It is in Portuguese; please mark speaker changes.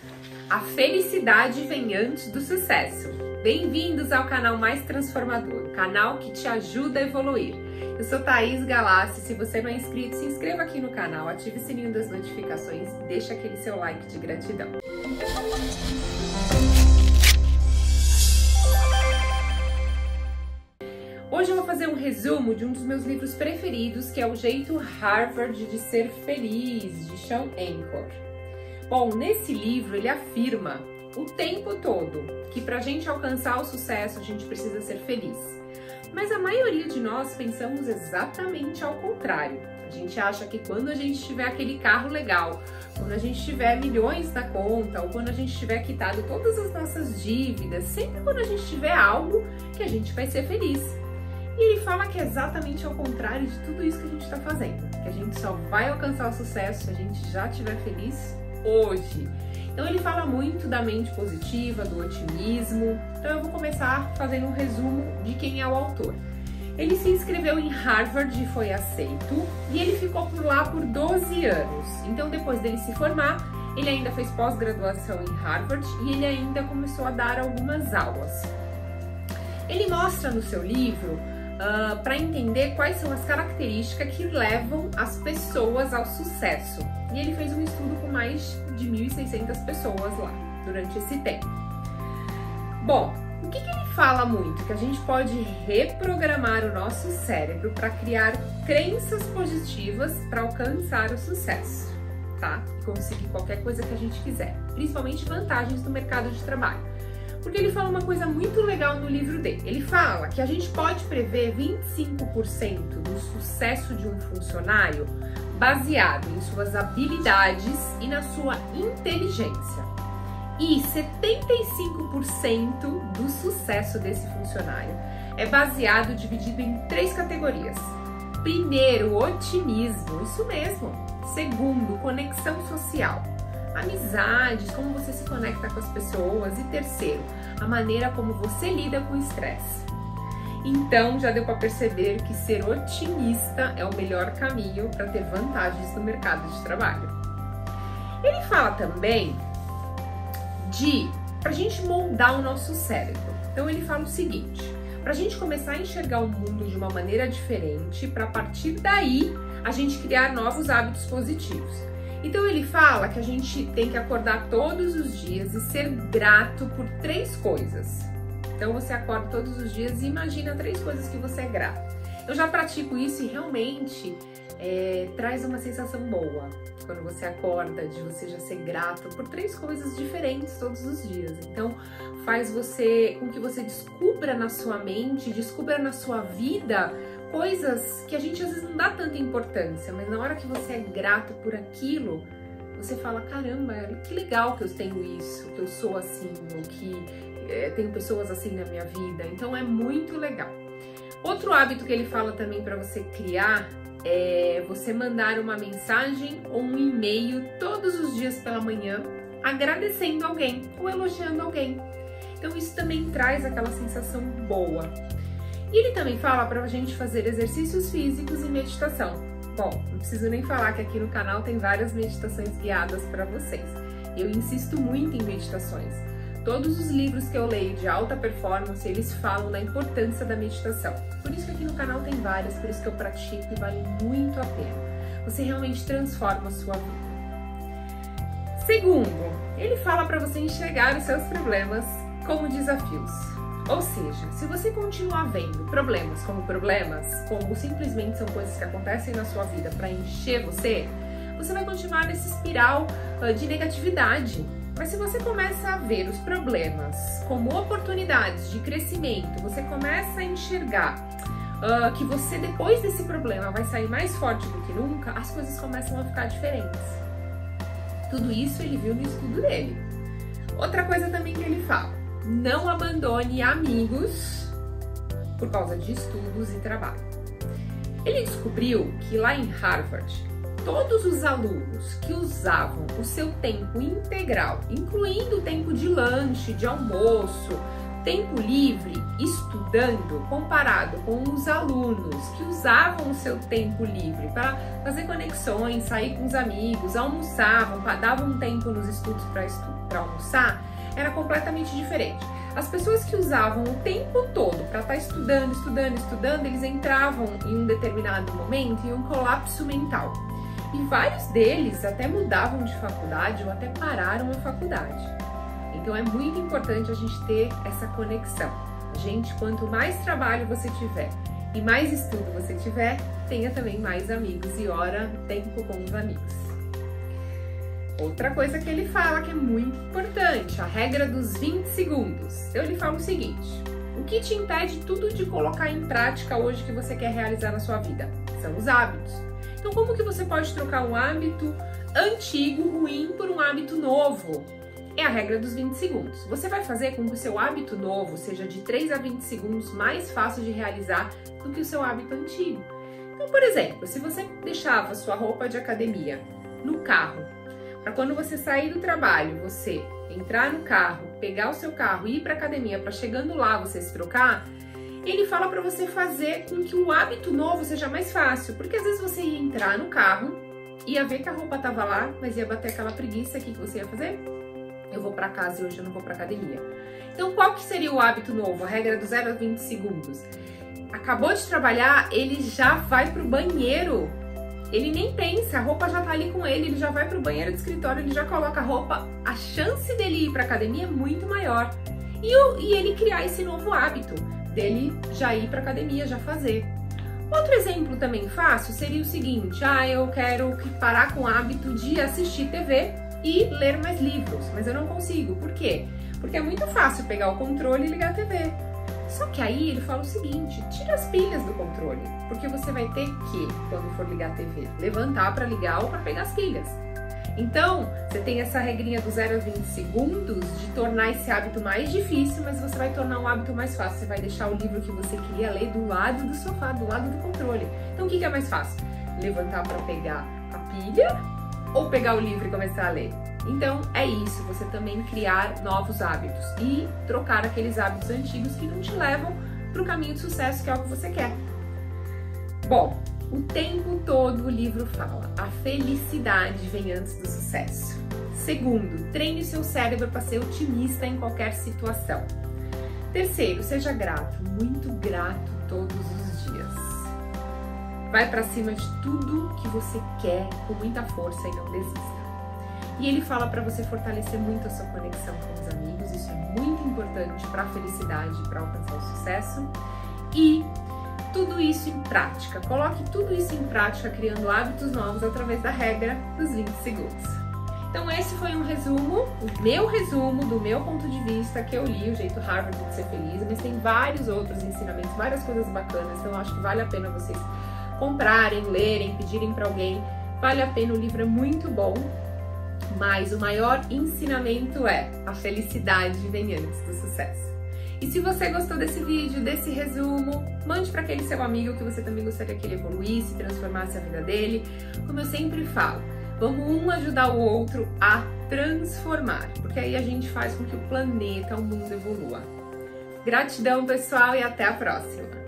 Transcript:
Speaker 1: A felicidade vem antes do sucesso. Bem-vindos ao canal Mais Transformador, canal que te ajuda a evoluir. Eu sou Thaís Galassi. Se você não é inscrito, se inscreva aqui no canal, ative o sininho das notificações e deixa aquele seu like de gratidão. Hoje eu vou fazer um resumo de um dos meus livros preferidos, que é O Jeito Harvard de Ser Feliz, de Shawn Achor. Bom, nesse livro ele afirma o tempo todo que para a gente alcançar o sucesso a gente precisa ser feliz. Mas a maioria de nós pensamos exatamente ao contrário. A gente acha que quando a gente tiver aquele carro legal, quando a gente tiver milhões na conta, ou quando a gente tiver quitado todas as nossas dívidas, sempre quando a gente tiver algo, que a gente vai ser feliz. E ele fala que é exatamente ao contrário de tudo isso que a gente está fazendo, que a gente só vai alcançar o sucesso se a gente já estiver feliz hoje. Então ele fala muito da mente positiva, do otimismo. Então eu vou começar fazendo um resumo de quem é o autor. Ele se inscreveu em Harvard e foi aceito, e ele ficou por lá por 12 anos. Então depois dele se formar, ele ainda fez pós-graduação em Harvard e ele ainda começou a dar algumas aulas. Ele mostra no seu livro para entender quais são as características que levam as pessoas ao sucesso. E ele fez um estudo com mais de 1.600 pessoas lá, durante esse tempo. Bom, o que ele fala muito? Que a gente pode reprogramar o nosso cérebro para criar crenças positivas para alcançar o sucesso, tá? E conseguir qualquer coisa que a gente quiser, principalmente vantagens no mercado de trabalho. Porque ele fala uma coisa muito legal no livro dele. Ele fala que a gente pode prever 25% do sucesso de um funcionário baseado em suas habilidades e na sua inteligência. E 75% do sucesso desse funcionário é baseado, dividido em 3 categorias. Primeiro, otimismo, isso mesmo. Segundo, conexão social. Amizades, como você se conecta com as pessoas. E terceiro, a maneira como você lida com o estresse. Então, já deu para perceber que ser otimista é o melhor caminho para ter vantagens no mercado de trabalho. Ele fala também para a gente moldar o nosso cérebro. Então, ele fala o seguinte: para a gente começar a enxergar o mundo de uma maneira diferente, para a partir daí a gente criar novos hábitos positivos. Então ele fala que a gente tem que acordar todos os dias e ser grato por 3 coisas. Então você acorda todos os dias e imagina 3 coisas que você é grato. Eu já pratico isso e realmente traz uma sensação boa. Quando você acorda, de você já ser grato por 3 coisas diferentes todos os dias. Então faz com que você descubra na sua mente, descubra na sua vida coisas que a gente às vezes não dá tanta importância, mas na hora que você é grato por aquilo, você fala: caramba, que legal que eu tenho isso, que eu sou assim, ou que tenho pessoas assim na minha vida. Então é muito legal. Outro hábito que ele fala também para você criar é você mandar uma mensagem ou um e-mail todos os dias pela manhã agradecendo alguém ou elogiando alguém. Então isso também traz aquela sensação boa. E ele também fala para a gente fazer exercícios físicos e meditação. Bom, não preciso nem falar que aqui no canal tem várias meditações guiadas para vocês. Eu insisto muito em meditações. Todos os livros que eu leio de alta performance, eles falam da importância da meditação. Por isso que aqui no canal tem várias, por isso que eu pratico e vale muito a pena. Você realmente transforma a sua vida. Segundo, ele fala para você enxergar os seus problemas como desafios. Ou seja, se você continuar vendo problemas, como simplesmente são coisas que acontecem na sua vida para encher você vai continuar nessa espiral de negatividade. Mas se você começa a ver os problemas como oportunidades de crescimento, você começa a enxergar que você, depois desse problema, vai sair mais forte do que nunca, as coisas começam a ficar diferentes. Tudo isso ele viu no estudo dele. Outra coisa também que ele fala: não abandone amigos por causa de estudos e trabalho. Ele descobriu que lá em Harvard, todos os alunos que usavam o seu tempo integral, incluindo o tempo de lanche, de almoço, tempo livre estudando comparado com os alunos que usavam o seu tempo livre para fazer conexões, sair com os amigos, almoçavam, davam um tempo nos estudos para almoçar, era completamente diferente. As pessoas que usavam o tempo todo para estar estudando, eles entravam em um determinado momento em um colapso mental. E vários deles até mudavam de faculdade ou até pararam a faculdade. Então é muito importante a gente ter essa conexão. Gente, quanto mais trabalho você tiver e mais estudo você tiver, tenha também mais amigos e tempo com os amigos. Outra coisa que ele fala que é muito importante, a regra dos 20 segundos. Então ele fala o seguinte: o que te impede tudo de colocar em prática hoje que você quer realizar na sua vida? São os hábitos. Então como que você pode trocar um hábito antigo, ruim, por um hábito novo? É a regra dos 20 segundos. Você vai fazer com que o seu hábito novo seja de 3 a 20 segundos mais fácil de realizar do que o seu hábito antigo. Então, por exemplo, se você deixava sua roupa de academia no carro, para quando você sair do trabalho, você entrar no carro, pegar o seu carro e ir para academia, para chegando lá você se trocar, ele fala para você fazer com que o hábito novo seja mais fácil, porque às vezes você ia entrar no carro, ia ver que a roupa tava lá, mas ia bater aquela preguiça, o que você ia fazer? Eu vou para casa e hoje eu não vou para academia. Então qual que seria o hábito novo? A regra do 0 a 20 segundos. Acabou de trabalhar, ele já vai pro banheiro. Ele nem pensa, a roupa já tá ali com ele já vai pro banheiro do escritório, ele já coloca a roupa. A chance dele ir pra academia é muito maior. E ele criar esse novo hábito, dele já ir pra academia, já fazer. Outro exemplo também fácil seria o seguinte: eu quero parar com o hábito de assistir TV e ler mais livros, mas eu não consigo. Por quê? Porque é muito fácil pegar o controle e ligar a TV. Só que aí ele fala o seguinte: tira as pilhas do controle, porque você vai ter que, quando for ligar a TV, levantar para ligar ou para pegar as pilhas. Então, você tem essa regrinha do 0 a 20 segundos de tornar esse hábito mais difícil, mas você vai tornar um hábito mais fácil. Você vai deixar o livro que você queria ler do lado do sofá, do lado do controle. Então, o que é mais fácil? Levantar para pegar a pilha ou pegar o livro e começar a ler? Então é isso, você também criar novos hábitos e trocar aqueles hábitos antigos que não te levam para o caminho de sucesso, que é o que você quer. Bom, o tempo todo o livro fala: a felicidade vem antes do sucesso. Segundo, treine seu cérebro para ser otimista em qualquer situação. Terceiro, seja grato, muito grato todos os dias. Vai para cima de tudo que você quer com muita força e não desista. E ele fala para você fortalecer muito a sua conexão com os amigos, isso é muito importante para a felicidade, para alcançar o sucesso. E tudo isso em prática, coloque tudo isso em prática criando hábitos novos através da regra dos 20 segundos. Então esse foi um resumo, o meu resumo do meu ponto de vista que eu li, O Jeito Harvard de Ser Feliz, mas tem vários outros ensinamentos, várias coisas bacanas, então eu acho que vale a pena vocês comprarem, lerem, pedirem para alguém, vale a pena, o livro é muito bom. Mas o maior ensinamento é: a felicidade vem antes do sucesso. E se você gostou desse vídeo, desse resumo, mande para aquele seu amigo que você também gostaria que ele evoluísse, transformasse a vida dele. Como eu sempre falo, vamos um ajudar o outro a transformar, porque aí a gente faz com que o planeta, o mundo evolua. Gratidão, pessoal, e até a próxima!